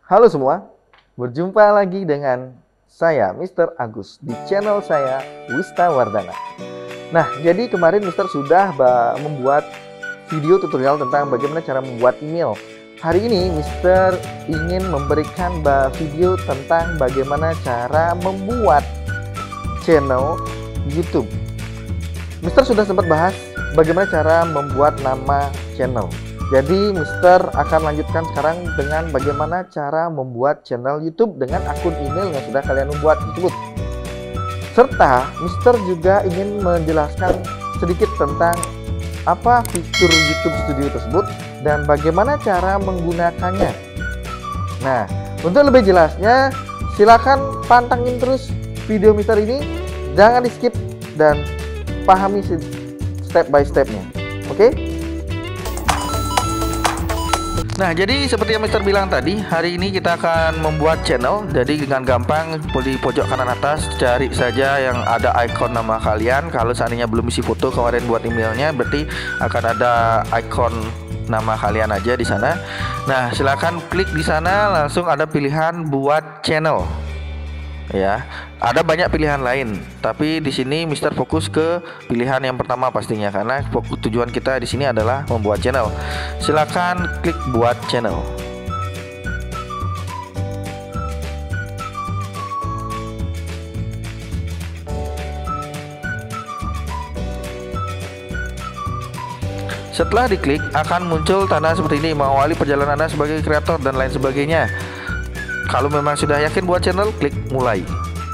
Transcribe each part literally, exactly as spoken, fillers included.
Halo semua, berjumpa lagi dengan saya Mister Agus di channel saya Wista Wardana. Nah, jadi kemarin Mister sudah membuat video tutorial tentang bagaimana cara membuat email. Hari ini Mister ingin memberikan video tentang bagaimana cara membuat channel YouTube. Mister sudah sempat bahas bagaimana cara membuat nama channel. Jadi Mister akan lanjutkan sekarang dengan bagaimana cara membuat channel YouTube dengan akun email yang sudah kalian membuat tersebut. Serta Mister juga ingin menjelaskan sedikit tentang apa fitur YouTube Studio tersebut dan bagaimana cara menggunakannya. Nah, untuk lebih jelasnya silakan pantengin terus video Mister ini, jangan di skip dan pahami step by stepnya. Oke? Okay? Nah, jadi seperti yang Mister bilang tadi, hari ini kita akan membuat channel. Jadi dengan gampang di pojok kanan atas cari saja yang ada icon nama kalian. Kalau seandainya belum isi foto kemarin buat emailnya, berarti akan ada icon nama kalian aja di sana. Nah, silakan klik di sana, langsung ada pilihan buat channel. Ya, ada banyak pilihan lain, tapi di sini Mister fokus ke pilihan yang pertama pastinya, karena fokus tujuan kita di sini adalah membuat channel. Silakan klik buat channel. Setelah diklik akan muncul tanda seperti ini, mengawali perjalanan Anda sebagai kreator dan lain sebagainya. Kalau memang sudah yakin buat channel, klik mulai.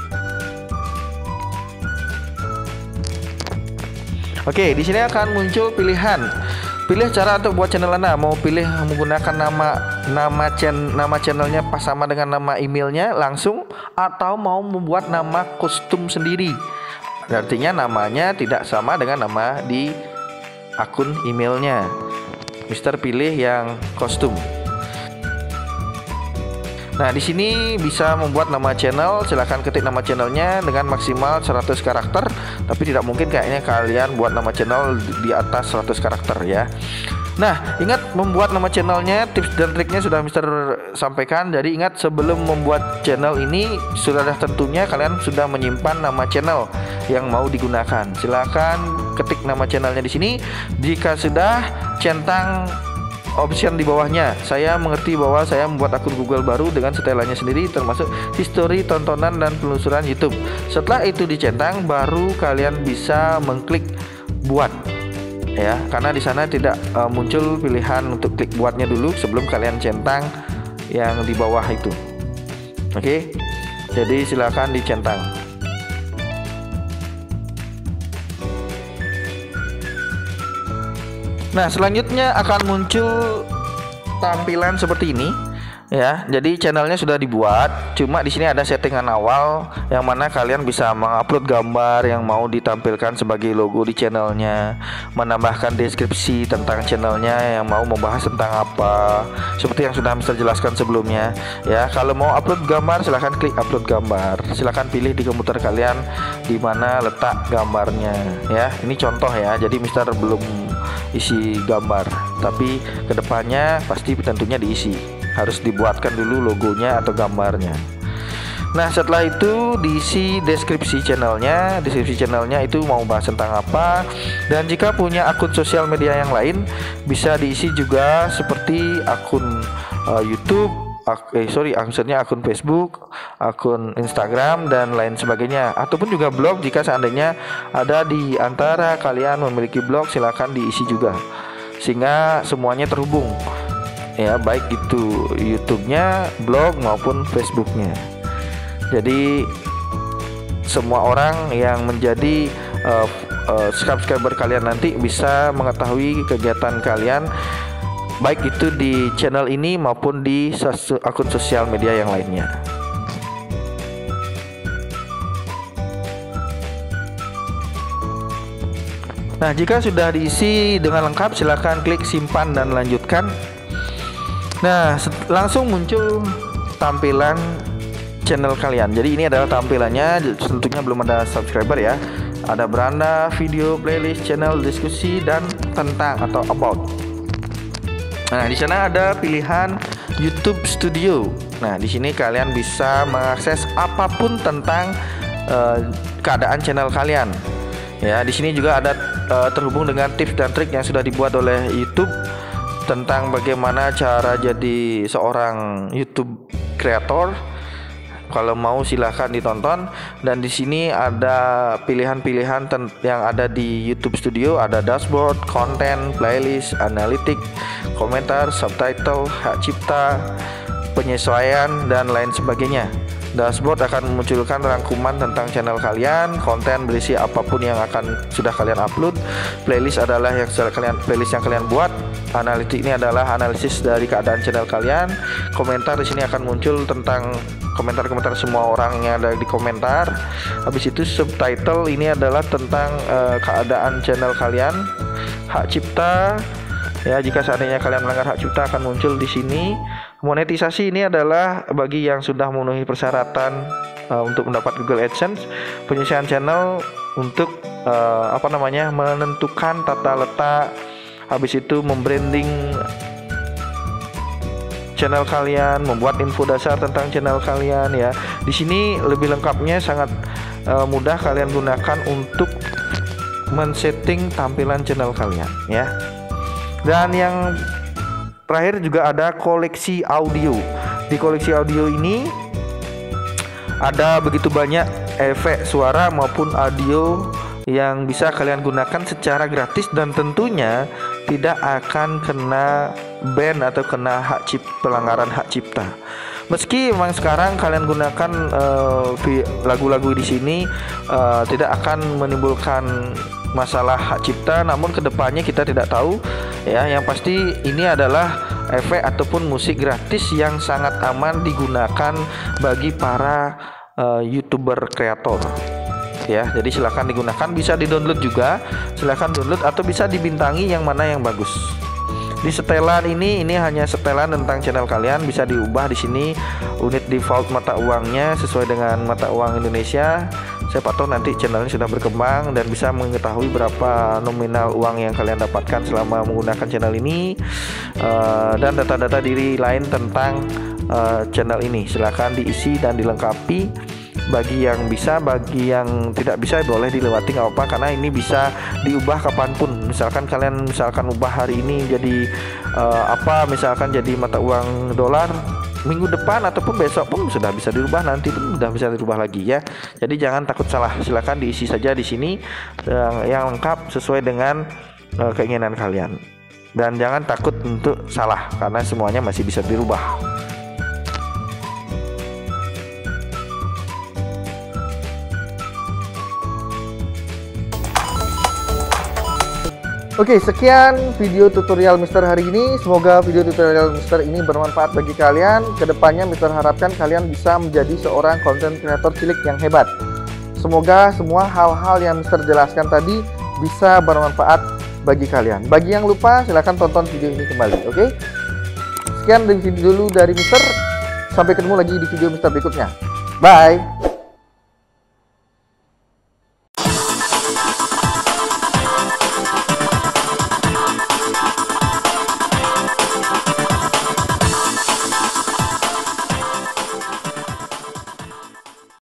Oke, di sini akan muncul pilihan. Pilih cara untuk buat channel Anda. Mau pilih menggunakan nama nama channel nama channelnya pas sama dengan nama emailnya langsung, atau mau membuat nama kostum sendiri. Artinya namanya tidak sama dengan nama di akun emailnya. Mister pilih yang kostum. Nah, di sini bisa membuat nama channel. Silahkan ketik nama channelnya dengan maksimal seratus karakter. Tapi tidak mungkin kayaknya kalian buat nama channel di atas seratus karakter ya. Nah, ingat membuat nama channelnya, tips dan triknya sudah Mister sampaikan. Jadi ingat, sebelum membuat channel ini sudah tentunya kalian sudah menyimpan nama channel yang mau digunakan. Silahkan ketik nama channelnya di sini. Jika sudah, centang option di bawahnya. Saya mengerti bahwa saya membuat akun Google baru dengan setelannya sendiri, termasuk history tontonan dan penelusuran YouTube. Setelah itu dicentang, baru kalian bisa mengklik buat ya, karena di sana tidak uh, muncul pilihan untuk klik buatnya dulu sebelum kalian centang yang di bawah itu. Oke, jadi silakan dicentang. Nah, selanjutnya akan muncul tampilan seperti ini ya. Jadi channelnya sudah dibuat, cuma di sini ada settingan awal yang mana kalian bisa mengupload gambar yang mau ditampilkan sebagai logo di channelnya, menambahkan deskripsi tentang channelnya yang mau membahas tentang apa, seperti yang sudah Mister jelaskan sebelumnya ya. Kalau mau upload gambar, silahkan klik upload gambar. Silahkan pilih di komputer kalian di mana letak gambarnya ya. Ini contoh ya, jadi Mister belum isi gambar, tapi kedepannya pasti tentunya diisi. Harus dibuatkan dulu logonya atau gambarnya. Nah, setelah itu diisi deskripsi channelnya. Deskripsi channelnya itu mau bahas tentang apa. Dan jika punya akun sosial media yang lain, bisa diisi juga seperti akun uh, YouTube, ak eh sorry, maksudnya akun Facebook, akun Instagram dan lain sebagainya. Ataupun juga blog jika seandainya ada di antara kalian memiliki blog, silakan diisi juga, sehingga semuanya terhubung. Ya, baik itu YouTube-nya, blog maupun Facebook-nya. Jadi semua orang yang menjadi uh, uh, subscriber kalian nanti bisa mengetahui kegiatan kalian, baik itu di channel ini maupun di akun sosial media yang lainnya. Nah, jika sudah diisi dengan lengkap, silakan klik simpan dan lanjutkan. Nah, langsung muncul tampilan channel kalian. Jadi ini adalah tampilannya, tentunya belum ada subscriber ya. Ada beranda, video, playlist, channel, diskusi, dan tentang atau about. Nah, di sana ada pilihan YouTube Studio. Nah, di sini kalian bisa mengakses apapun tentang uh, keadaan channel kalian. Ya, di sini juga ada uh, terhubung dengan tips dan trik yang sudah dibuat oleh YouTube tentang bagaimana cara jadi seorang YouTube creator. Kalau mau silahkan ditonton. Dan di sini ada pilihan-pilihan yang ada di YouTube Studio, ada dashboard, konten, playlist, analitik, komentar, subtitle, hak cipta, penyesuaian, dan lain sebagainya. Dashboard akan memunculkan rangkuman tentang channel kalian, konten berisi apapun yang akan sudah kalian upload. Playlist adalah yang sudah kalian playlist yang kalian buat. Analitik ini adalah analisis dari keadaan channel kalian. Komentar di sini akan muncul tentang komentar-komentar semua orang yang ada di komentar. Habis itu subtitle ini adalah tentang uh, keadaan channel kalian. Hak cipta, ya, jika seandainya kalian melanggar hak cipta akan muncul di sini. Monetisasi ini adalah bagi yang sudah memenuhi persyaratan uh, untuk mendapat Google AdSense. Penyelesaian channel untuk uh, apa namanya menentukan tata letak. Habis itu membranding channel kalian, membuat info dasar tentang channel kalian, ya. Di sini lebih lengkapnya sangat uh, mudah kalian gunakan untuk men-setting tampilan channel kalian, ya. Dan yang terakhir juga ada koleksi audio. Di koleksi audio ini ada begitu banyak efek suara maupun audio yang bisa kalian gunakan secara gratis dan tentunya tidak akan kena ban atau kena hak cipta, pelanggaran hak cipta. Meski memang sekarang kalian gunakan lagu-lagu uh, di sini uh, tidak akan menimbulkan masalah hak cipta, namun kedepannya kita tidak tahu, ya. Yang pasti ini adalah efek ataupun musik gratis yang sangat aman digunakan bagi para uh, YouTuber kreator, ya. Jadi silahkan digunakan, bisa di-download juga, silahkan download atau bisa dibintangi yang mana yang bagus. Di setelan ini ini hanya setelan tentang channel kalian, bisa diubah di sini unit default mata uangnya sesuai dengan mata uang Indonesia. Siapa tahu nanti channelnya sudah berkembang dan bisa mengetahui berapa nominal uang yang kalian dapatkan selama menggunakan channel ini, uh, dan data-data diri lain tentang uh, channel ini. Silahkan diisi dan dilengkapi. Bagi yang bisa, bagi yang tidak bisa boleh dilewati, nggak apa-apa, karena ini bisa diubah kapanpun. Misalkan kalian misalkan ubah hari ini jadi uh, apa misalkan jadi mata uang dolar, minggu depan ataupun besok pun sudah bisa dirubah, nanti pun sudah bisa dirubah lagi, ya. Jadi jangan takut salah, silakan diisi saja di sini uh, yang lengkap sesuai dengan uh, keinginan kalian, dan jangan takut untuk salah karena semuanya masih bisa dirubah. Oke, sekian video tutorial Mister hari ini. Semoga video tutorial Mister ini bermanfaat bagi kalian. Kedepannya Mister harapkan kalian bisa menjadi seorang konten kreator cilik yang hebat. Semoga semua hal-hal yang Mister jelaskan tadi bisa bermanfaat bagi kalian. Bagi yang lupa, silahkan tonton video ini kembali. Oke, sekian dari video dulu dari Mister. Sampai ketemu lagi di video Mister berikutnya. Bye.